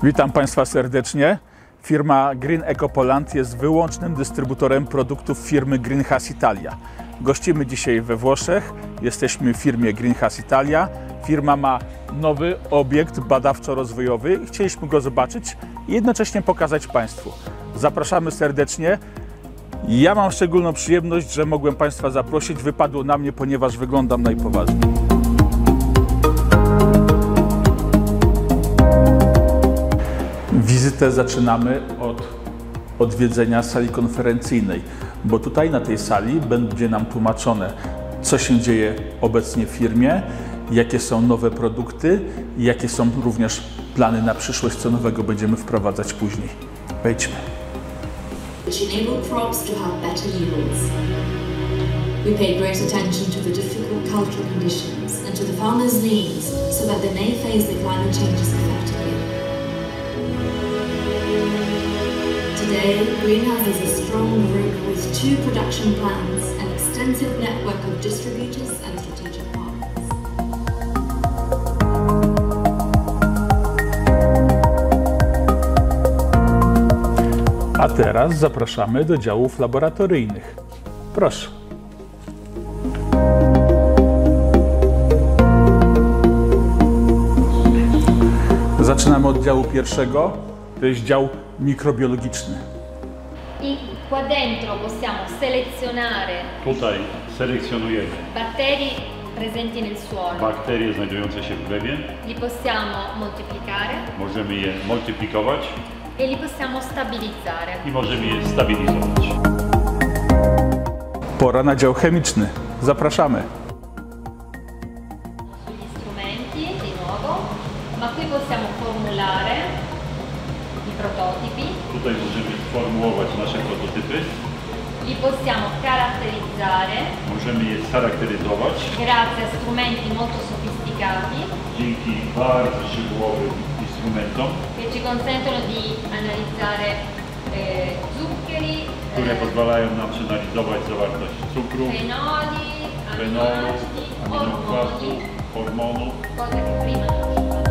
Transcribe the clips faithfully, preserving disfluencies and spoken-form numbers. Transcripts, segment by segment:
Witam Państwa serdecznie. Firma Green Eco Poland jest wyłącznym dystrybutorem produktów firmy Greenhouse Italia. Gościmy dzisiaj we Włoszech. Jesteśmy w firmie Greenhouse Italia. Firma ma nowy obiekt badawczo-rozwojowy i chcieliśmy go zobaczyć i jednocześnie pokazać Państwu. Zapraszamy serdecznie. Ja mam szczególną przyjemność, że mogłem Państwa zaprosić. Wypadło na mnie, ponieważ wyglądam najpoważniej. Wizytę zaczynamy od odwiedzenia sali konferencyjnej, bo tutaj na tej sali będzie nam tłumaczone, co się dzieje obecnie w firmie, jakie są nowe produkty i jakie są również plany na przyszłość, co nowego będziemy wprowadzać później. Wejdźmy. Which enable crops to have better yields. We pay great attention to the difficult cultural conditions and to the farmers' needs so that they may face the climate changes effectively. Today, Greenhouse is a strong group with two production plants, an extensive network of distributors and strategic partners. A teraz zapraszamy do działów laboratoryjnych. Proszę. Zaczynamy od działu pierwszego, to jest dział mikrobiologiczny. I qua dentro possiamo selezionare Tutaj selekcjonujemy batteri presenti nel suolo. bakterie znajdujące się w glebie. Li possiamo moltiplicare Możemy je multiplikować e li possiamo stabilizzare. i możemy je stabilizować. Pora na dział chemiczny. Zapraszamy. Gli strumenti di nuovo, ma qui possiamo formulare i prototipi. Tutaj możemy formułować nasze prototypy. Li possiamo caratterizzare Możemy je scharakteryzować grazie a strumenti molto sofisticati dzięki bardzo szczegółowym instrumentom, che ci consentono di analizzare eh, zuccheri, które eh, pozwalają nam przeanalizować zawartość cukru, fenoli, fenolu, aminoacidi, aminokwasu, ormoni, hormonów. cosa che prima non riuscivamo a fare.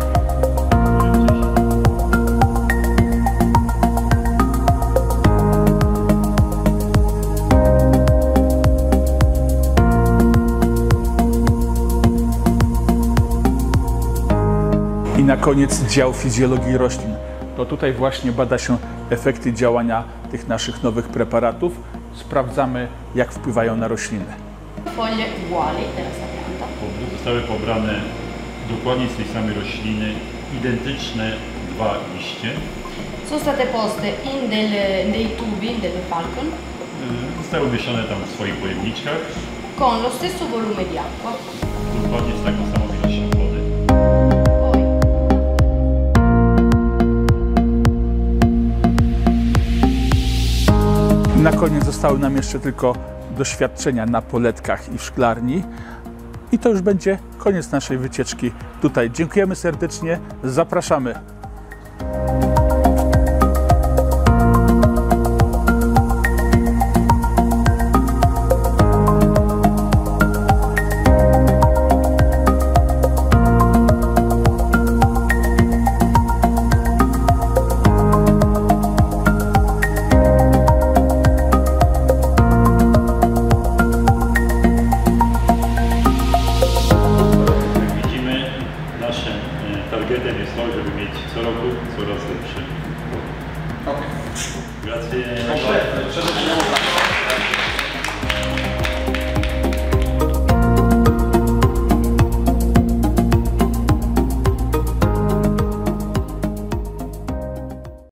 I na koniec dział fizjologii roślin. To tutaj właśnie bada się efekty działania tych naszych nowych preparatów. Sprawdzamy, jak wpływają na rośliny. Foglie uguali della stessa pianta. Zostały pobrane dokładnie z tej samej rośliny identyczne dwa liście. Sono state poste in delle- dei tubi, delle falcon, Yy, Zostały umieszczone tam w swoich pojemniczkach, con lo stesso volume di acqua. dokładnie z taką samą ilością wody. Poi Na koniec zostały nam jeszcze tylko doświadczenia na poletkach i w szklarni. I to już będzie koniec naszej wycieczki tutaj. Dziękujemy serdecznie, zapraszamy. Jak widzimy, naszym e, targetem jest to, żeby mieć co roku coraz lepszy. Grazie.